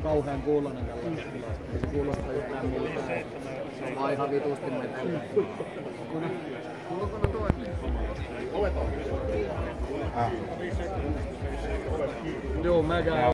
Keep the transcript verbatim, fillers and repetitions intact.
kauhean kuulonen tällainen. Se kuulostaa yhtään miltään. Se on vaan ihan vitusti metellä. Kuuluuko ne toimii? Ovet on. Ah. Joo, mä käyn.